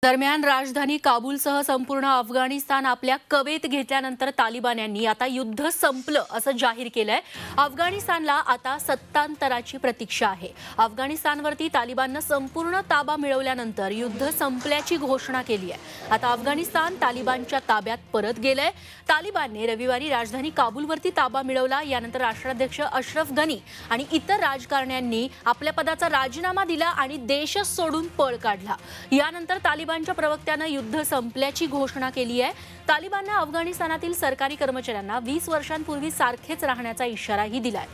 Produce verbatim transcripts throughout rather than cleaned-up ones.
दरम्यान राजधानी काबूलसह संपूर्ण अफगाणिस्तान आपल्या कवेत घेतल्यानंतर तालिबान्यांनी आता युद्ध संपलं असं जाहीर केलंय। अफगाणिस्तानला आता सत्तांतराची प्रतीक्षा आहे। अफगाणिस्तानवरती तालिबाननं संपूर्ण ताबा मिळवल्यानंतर युद्ध संपल्याची घोषणा केली आहे। आता अफगाणिस्तान तालिबानच्या ताब्यात परत गेलंय। तालिबानने रविवारी राजधानी काबूलवरती ताबा मिळवला। यानंतर राष्ट्राध्यक्ष अशरफ गनी आणि इतर राजकारण्यांनी आपल्या पदाचा राजीनामा दिला आणि देश सोडून पळ काढला। यानंतर तालिबानच्या प्रवक्त्यानं युद्ध संपल्याची घोषणा केली आहे। तालिबानने अफगाणिस्तानातील सरकारी कर्मचाऱ्यांना वीस वर्षांपूर्वी सारखेच राहण्याचा इशाराही दिलाय।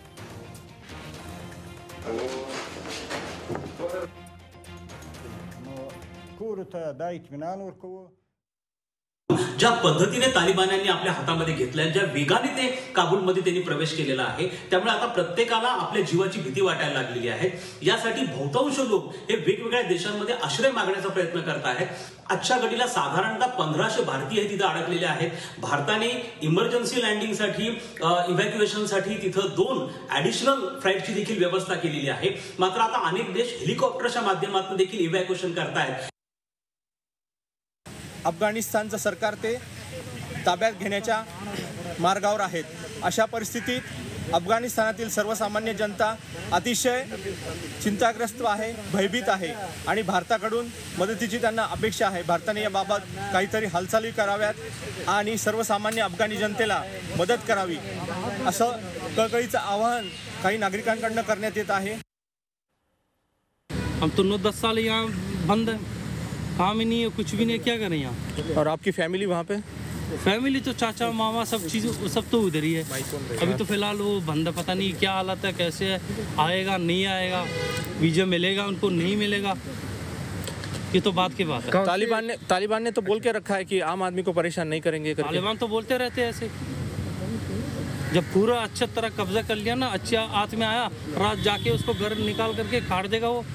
ज्या पद्धतीने तालिबान्यांनी आपल्या हातामध्ये घेतल्या, ज्या वेगाने ते काबूलमध्ये त्यांनी प्रवेश केलेला आहे, त्यामुळे आता प्रत्येकाला आपल्या जीवाची भीती वाटायला लागलेली आहे। यासाठी बहुतांश लोक हे वेगवेगळ्या देशांमध्ये आश्रय मागण्याचा प्रयत्न करत आहेत। आजच्या घडीला साधारणतः पंधराशे भारतीय तिथे अडकलेले आहेत। भारताने इमर्जन्सी लँडिंगसाठी इव्हॅक्युएशनसाठी तिथे दोन ऍडिशनल फ्लाईटची देखील व्यवस्था केलेली आहे। मात्र आता अनेक देश हेलिकॉप्टरच्या माध्यमातून देखील इव्हॅक्युएशन करतायत। अफगाणिस्तानचं सरकार ते ताब्यात घेण्याच्या मार्गावर आहेत। अशा परिस्थितीत अफगाणिस्तानातील सर्वसामान्य जनता अतिशय चिंताग्रस्त आहे, भयभीत आहे आणि भारताकडून मदतीची त्यांना अपेक्षा आहे। भारताने याबाबत काहीतरी हालचाली कराव्यात आणि सर्वसामान्य अफगाणी जनतेला मदत करावी असं कळकळीचं आवाहन काही नागरिकांकडून करण्यात येत आहे। हम तो नौ दस साल यहाँ बंद है, काम ही नहीं है, कुछ भी नहीं, क्या करें यहाँ। और आपकी फैमिली वहाँ पे? फैमिली तो चाचा मामा सब चीज़ सब तो उधर ही है। अभी तो फिलहाल वो बंद, पता नहीं क्या हालत है, कैसे है, आएगा नहीं आएगा, वीजा मिलेगा उनको नहीं मिलेगा, ये तो बात की बात है। तालिबान ने तालिबान ने तो बोल के रखा है कि आम आदमी को परेशान नहीं करेंगे। तालिबान तो बोलते रहते हैं ऐसे। जब पूरा अच्छी तरह कब्जा कर लिया ना, अच्छा हाथ में आया, रात जाके उसको घर निकाल करके काट देगा वो।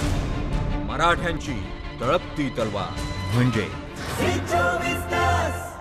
मराठ्यांची तळपती तलवार म्हणजे